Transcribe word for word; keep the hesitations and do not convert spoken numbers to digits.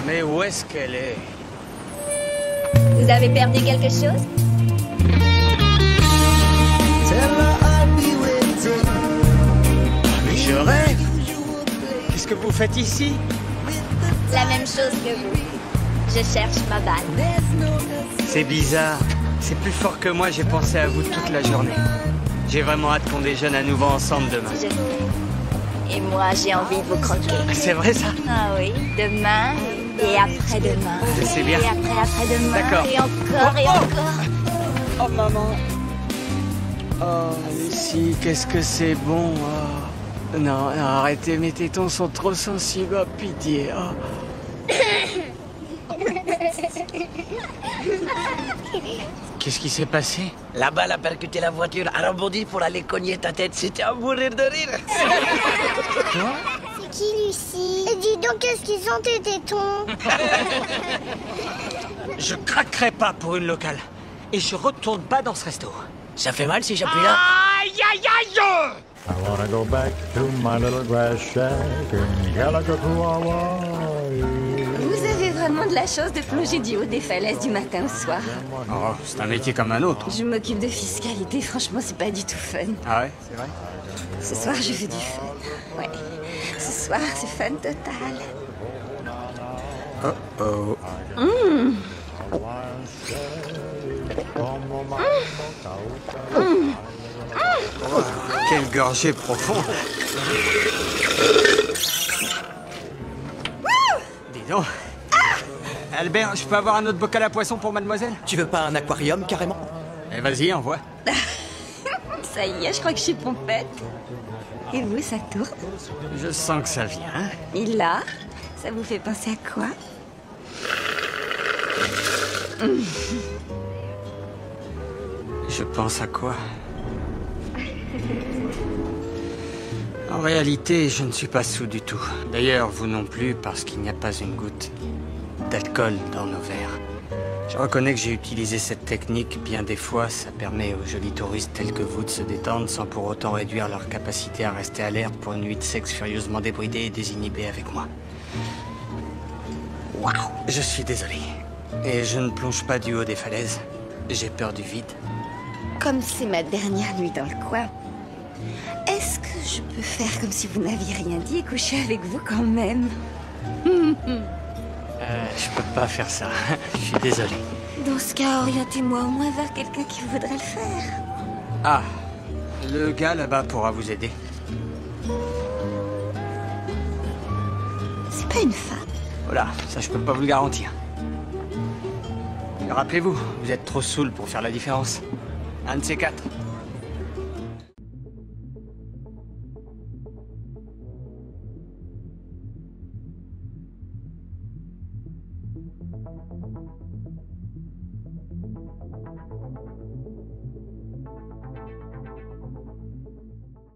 Mais où est-ce qu'elle est? Vous avez perdu quelque chose? Mais je rêve. Qu'est-ce que vous faites ici? La même chose que vous. Je cherche ma balle. C'est bizarre. C'est plus fort que moi, j'ai pensé à vous toute la journée. J'ai vraiment hâte qu'on déjeune à nouveau ensemble demain. Je sais. Et moi, j'ai envie de vous croquer. C'est vrai ça? Ah oui, demain et après-demain. C'est bien. Et après après-demain. D'accord. Et encore et encore. Oh maman. Oh Lucie, qu'est-ce que c'est bon. Oh. Non, arrêtez, mes tétons sont trop sensibles. Oh, pitié. Oh. Qu'est-ce qui s'est passé? La balle a percuté la voiture, a rebondi pour aller cogner ta tête. C'était à mourir de rire. Toi? C'est qui, Lucie? Et dis donc, qu'est-ce qu'ils ont tes tétons? Je craquerai pas pour une locale. Et je retourne pas dans ce resto. Ça fait mal si j'appuie là? Aïe, aïe, aïe! I wanna go back to my little grass shack in Calico, Hawaii. Vous avez vraiment de la chance de plonger du haut des falaises du matin au soir. Oh, c'est un métier comme un autre. Je m'occupe de fiscalité, franchement, c'est pas du tout fun. Ah ouais, c'est vrai? Ce soir, je fais du fun. Ouais. Ce soir, c'est fun total. Oh oh. Mmh. Oh, quelle gorgée profonde. Dis donc. Albert, je peux avoir un autre bocal à poisson pour mademoiselle? Tu veux pas un aquarium carrément? Eh vas-y, envoie. Ça y est, je crois que je suis pompette. Et vous, ça tourne? Je sens que ça vient. Et là, ça vous fait penser à quoi? Je pense à quoi? En réalité, je ne suis pas sous du tout. D'ailleurs, vous non plus, parce qu'il n'y a pas une goutte d'alcool dans nos verres. Je reconnais que j'ai utilisé cette technique. Bien des fois, ça permet aux jolis touristes tels que vous de se détendre sans pour autant réduire leur capacité à rester alerte pour une nuit de sexe furieusement débridée et désinhibée avec moi. Waouh! Je suis désolé. Et je ne plonge pas du haut des falaises. J'ai peur du vide. Comme c'est ma dernière nuit dans le coin, est-ce que je peux faire comme si vous n'aviez rien dit et coucher avec vous quand même? Euh, je peux pas faire ça. Je suis désolé. Dans ce cas, orientez-moi au moins vers quelqu'un qui voudrait le faire. Ah, le gars là-bas pourra vous aider. C'est pas une femme. Voilà, ça je peux pas vous le garantir. Mais rappelez-vous, vous êtes trop saoul pour faire la différence. Un de ces quatre.